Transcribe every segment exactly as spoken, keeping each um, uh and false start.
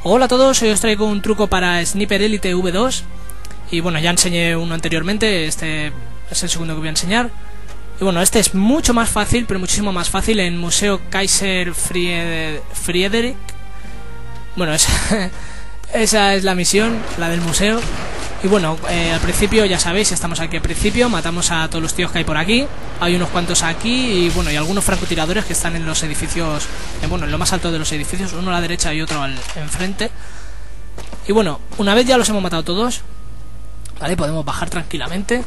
Hola a todos, hoy os traigo un truco para Sniper Elite V dos. Y bueno, ya enseñé uno anteriormente, este es el segundo que voy a enseñar. Y bueno, este es mucho más fácil, pero muchísimo más fácil en Museo Kaiser Friedrich. Bueno, esa, esa es la misión, la del museo. Y bueno, eh, al principio, ya sabéis, estamos aquí al principio, matamos a todos los tíos que hay por aquí. Hay unos cuantos aquí y bueno, y algunos francotiradores que están en los edificios, eh, bueno, en lo más alto de los edificios, uno a la derecha y otro al enfrente. Y bueno, una vez ya los hemos matado todos, vale, podemos bajar tranquilamente.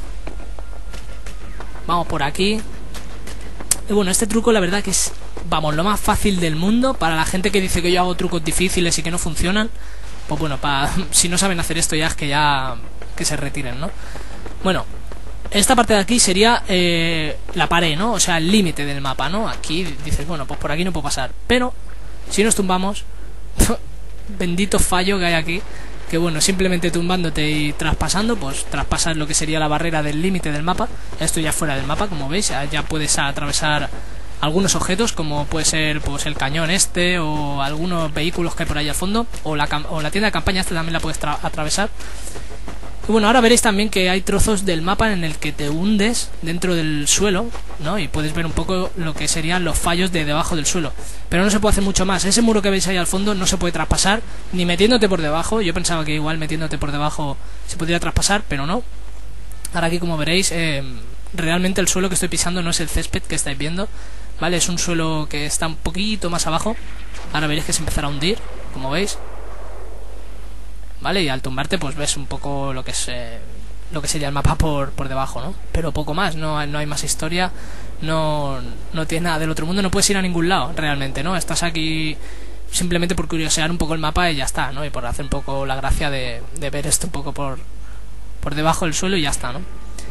Vamos por aquí. Y bueno, este truco la verdad que es, vamos, lo más fácil del mundo. Para la gente que dice que yo hago trucos difíciles y que no funcionan, pues bueno, pa, si no saben hacer esto ya es que ya que se retiren, ¿no? Bueno, esta parte de aquí sería eh, la pared, ¿no? O sea, el límite del mapa, ¿no? Aquí dices, bueno, pues por aquí no puedo pasar. Pero, si nos tumbamos, bendito fallo que hay aquí, que bueno, simplemente tumbándote y traspasando, pues traspasas lo que sería la barrera del límite del mapa. Esto ya fuera del mapa, como veis, ya puedes atravesar algunos objetos, como puede ser pues el cañón este, o algunos vehículos que hay por ahí al fondo, o la, o la tienda de campaña esta también la puedes atravesar. Y bueno, ahora veréis también que hay trozos del mapa en el que te hundes dentro del suelo, ¿no? Y puedes ver un poco lo que serían los fallos de debajo del suelo. Pero no se puede hacer mucho más. Ese muro que veis ahí al fondo no se puede traspasar, ni metiéndote por debajo. Yo pensaba que igual metiéndote por debajo se podría traspasar, pero no. Ahora aquí, como veréis, eh, realmente el suelo que estoy pisando no es el césped que estáis viendo, ¿vale? Es un suelo que está un poquito más abajo. Ahora veréis que se empezará a hundir, como veis, ¿vale? Y al tumbarte pues ves un poco lo que es eh, lo que sería el mapa por, por debajo, ¿no? Pero poco más, no, no hay más historia, no, no tiene nada del otro mundo, no puedes ir a ningún lado realmente, ¿no? Estás aquí simplemente por curiosear un poco el mapa y ya está, ¿no? Y por hacer un poco la gracia de, de ver esto un poco por, por debajo del suelo y ya está, ¿no?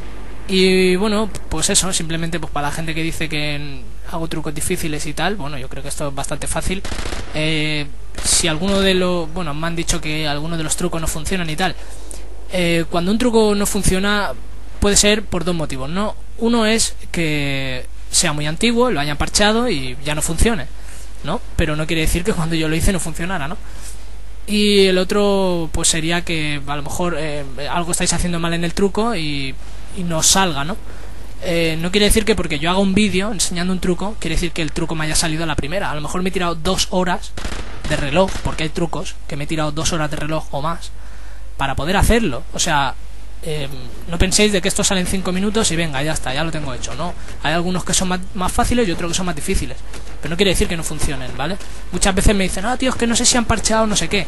Y bueno, pues eso, simplemente pues para la gente que dice que hago trucos difíciles y tal, bueno, yo creo que esto es bastante fácil. Eh, si alguno de los... Bueno, me han dicho que algunos de los trucos no funcionan y tal. Eh, cuando un truco no funciona puede ser por dos motivos, ¿no? Uno es que sea muy antiguo, lo hayan parchado y ya no funcione, ¿no? Pero no quiere decir que cuando yo lo hice no funcionara, ¿no? Y el otro pues sería que a lo mejor eh, algo estáis haciendo mal en el truco y, y no salga, ¿no? Eh, no quiere decir que porque yo haga un vídeo enseñando un truco, quiere decir que el truco me haya salido a la primera. A lo mejor me he tirado dos horas de reloj, porque hay trucos que me he tirado dos horas de reloj o más para poder hacerlo. O sea, eh, no penséis de que esto sale en cinco minutos y venga, ya está, ya lo tengo hecho. No, hay algunos que son más, más fáciles y otros que son más difíciles. Pero no quiere decir que no funcionen, ¿vale? Muchas veces me dicen, ah, tío, es que no sé si han parcheado no sé qué.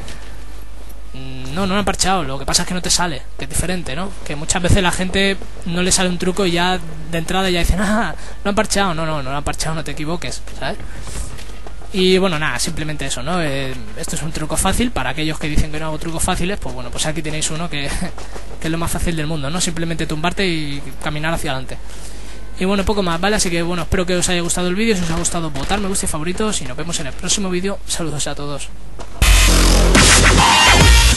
No, no lo han parcheado, lo que pasa es que no te sale, que es diferente, ¿no? Que muchas veces la gente no le sale un truco y ya de entrada ya dicen, ah, lo han parcheado. No, no, no lo han parcheado, no te equivoques, ¿sabes? Y bueno, nada, simplemente eso, ¿no? Eh, esto es un truco fácil. Para aquellos que dicen que no hago trucos fáciles, pues bueno, pues aquí tenéis uno que, que es lo más fácil del mundo, ¿no? Simplemente tumbarte y caminar hacia adelante. Y bueno, poco más, ¿vale? Así que bueno, espero que os haya gustado el vídeo. Si os ha gustado, votar, me gusta y favoritos. Y nos vemos en el próximo vídeo. Saludos a todos.